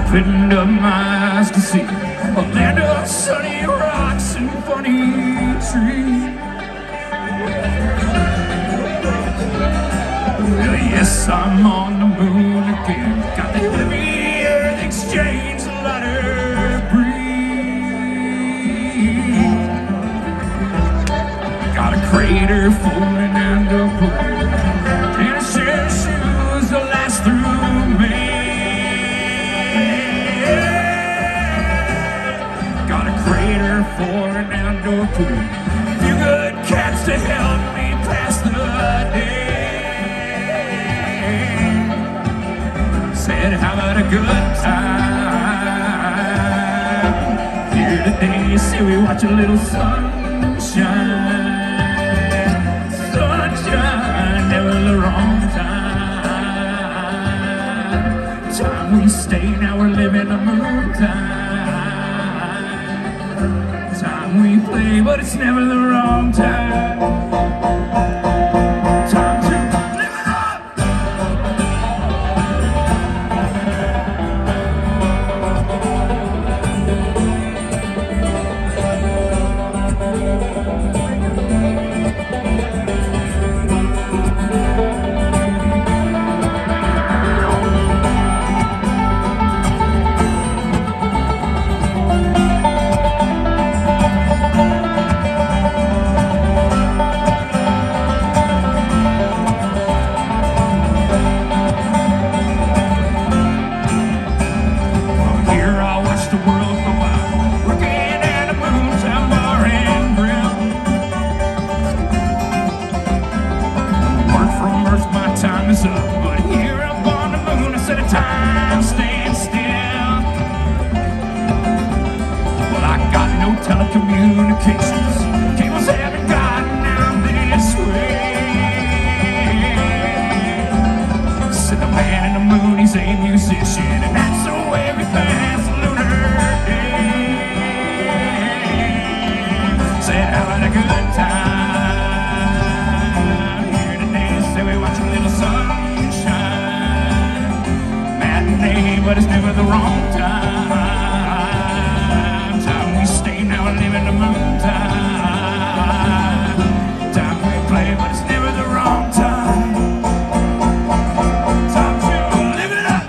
opened up my eyes to see a land of sunny rocks and funny trees. Well, yes, I'm on the moon again. Got the heavy earth exchange, the lighter breeze. Got a crater floating and a pool, and a pair of shoes that last through me. Got a crater for an outdoor pool, a few good cats to help me pass the day. Said, how about a good time here today? Say we watch a little sunshine. Sunshine, never the wrong time. Time we stay, now we're living the moon time. Time we play, but it's never the wrong time. Time to live it up. But here up on the moon, I said a time stand still. Well, I got no telecommunications, cables haven't gotten out this way. Said the man in the moon, he's a musician, and that's the way we pass the lunar day. Said, how about a good time? But it's never the wrong time. Time we stay, now and live in the moon time. Time we play, but it's never the wrong time. Time to live it up.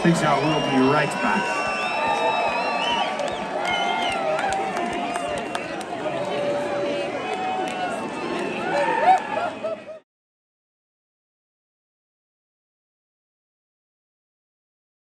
Big Shot will be right back.